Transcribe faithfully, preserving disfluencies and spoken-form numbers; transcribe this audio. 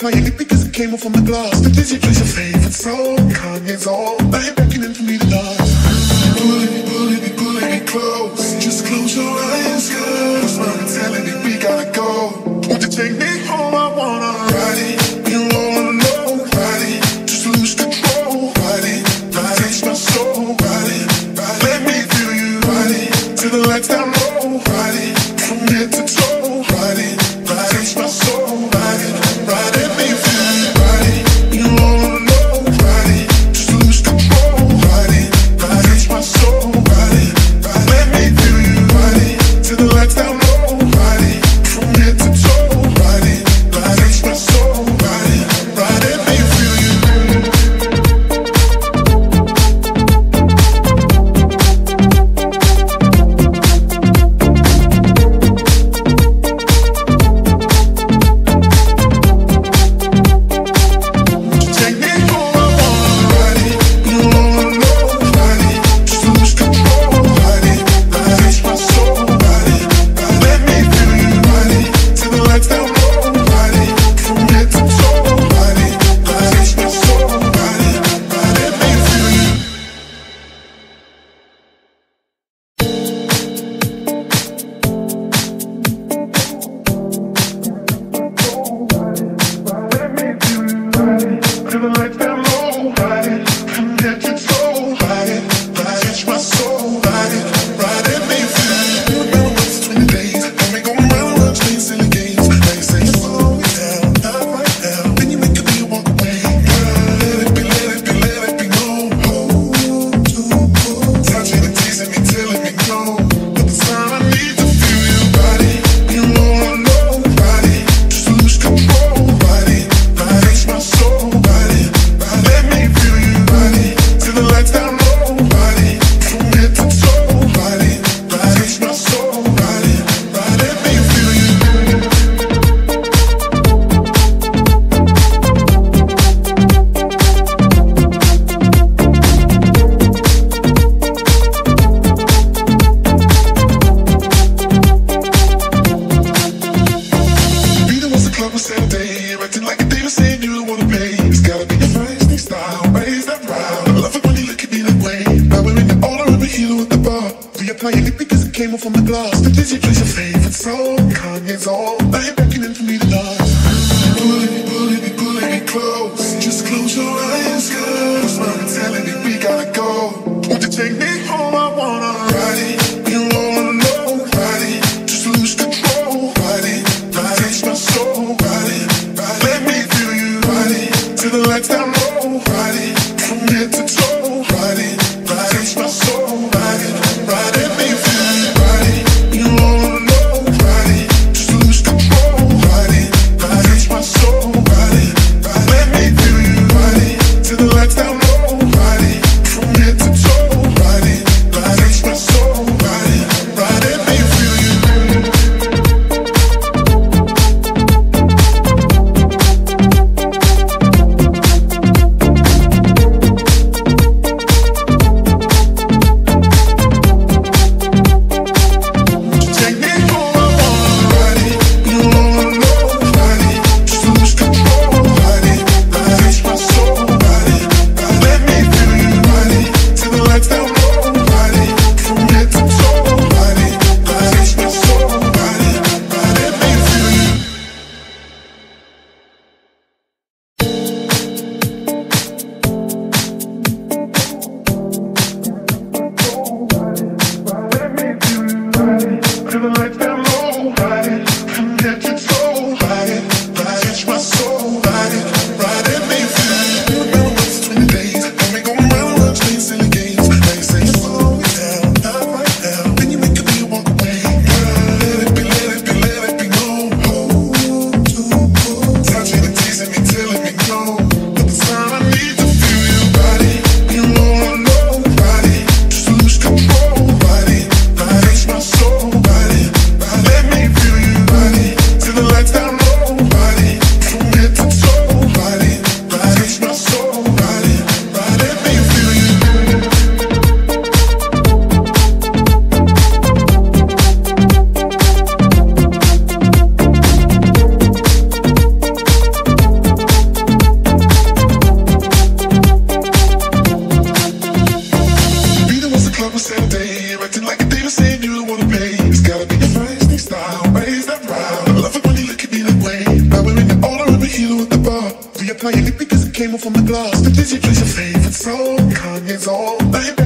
applying it because it came off from the glass. The dizzy plays your favorite song, Kanye's on. Now you're beckoning for me to dance. Pulling me, pulling me, pulling me close. Just close your eyes, girl. Cause I'm telling me we gotta go. Won't you take me home? I wanna ride it. You wanna know, ride it. Just lose control, ride it. Ride it, touch my soul, ride it. Ride it. Let me feel you, ride it. Till the lights down low, ride it. From head to toe, ride it. Ride it, touch my soul, ride it. Ride it, let me feel you, ride it. You wanna know, ride it. Just lose control, ride it. Ride it, touch my soul, ride it. Ride it. Let me feel you, ride it. Till the lights down low, ride it. From head to toe, ride it. Ride it, touch my soul, ride it. Ride it, let me feel you. Take me home, I wanna ride it. You wanna know, ride it. Just lose control, ride it. Ride it, touch my soul, ride it. Ride it, let me feel you, ride it. Till the lights down low, ride it. From head to toe, ride it. Ride it, touch my soul, ride it. Ride it, let me feel you. Till the lights down low, ride it. From head to toe, ride it. Ride it, touch my soul, ride it. Ride it, let me feel you. You know it's twenty days, and we gon' round and round playing silly games. They say slow it down, not right now. Then you make a deal, walk away. Let it be, let it be, let it be known. Hold to hold. Touching and teasing me, telling me no. But the sign I need to feel you, ride it. You wanna know, ride it. Just lose control, ride it. Ride it, touch my soul, ride it. Ride it, let me feel you, ride it. Till the lights down low, ride it. From head to toe, ride it. Ride it, touch my soul, ride it. Ride it, let me feel you. Be the ones the club was Saturday. You're acting like a diva, saying you don't wanna pay. It's gotta be your feisty style, raise that proud. I love it when you look at me that way. Now we're in the order of a hero at the bar. We applying it because it came off from the glass. The dizzy plays your favorite song, Kanye's on. Now you're beckoning for me to dance. Pulling me, pulling me, pulling me close. Just close your eyes, girl. Cause I'm telling me we gotta go. Won't you take me home? I wanna ride it. You wanna know, ride it. Just lose control, ride it. Ride it, touch my soul, ride it. Ride it, let me feel you, ride it. Till the lights down low, ride it. From head to toe, ride it. Ride it, touch my soul, ride it. Ride it, let me feel you, ride it. You wanna know, ride it. Just lose control, ride it. Ride it, touch my soul, ride it. Ride it, let me feel you, ride it. Till the lights down low, ride it. From head to toe, ride it. Ride it, touch my soul, ride it. Ride it, let me feel you. Take me home, I wanna ride it. You wanna know, ride it. Just lose control, ride it. Ride it, touch my soul, ride it. Ride it, let me feel you, ride it. Till the lights down low, ride it. From head to toe, ride it. Ride it, touch my soul, ride it. Ride it, let me feel you. Till the lights down low, ride it. From head to toe, ride it. Ride it, touch my soul, ride it. Ride it, let me feel you. You know it's twenty days, and we gon' round and round playing silly games. They say slow it down, not right now. Then you make a deal, walk away. Let it be, let it be, let it be known. Hold to hold. Touching and teasing me, telling me no. But the sign I need to feel you, ride it. You wanna know, ride it. Just lose control, ride it. Ride it, touch my soul, ride it. Ride it, let me feel you, ride it. Till the lights down low, ride it. From head to toe. reapply your lip because it came off on the glass. The Dizzy plays your favorite song, Kanye's on. Now you're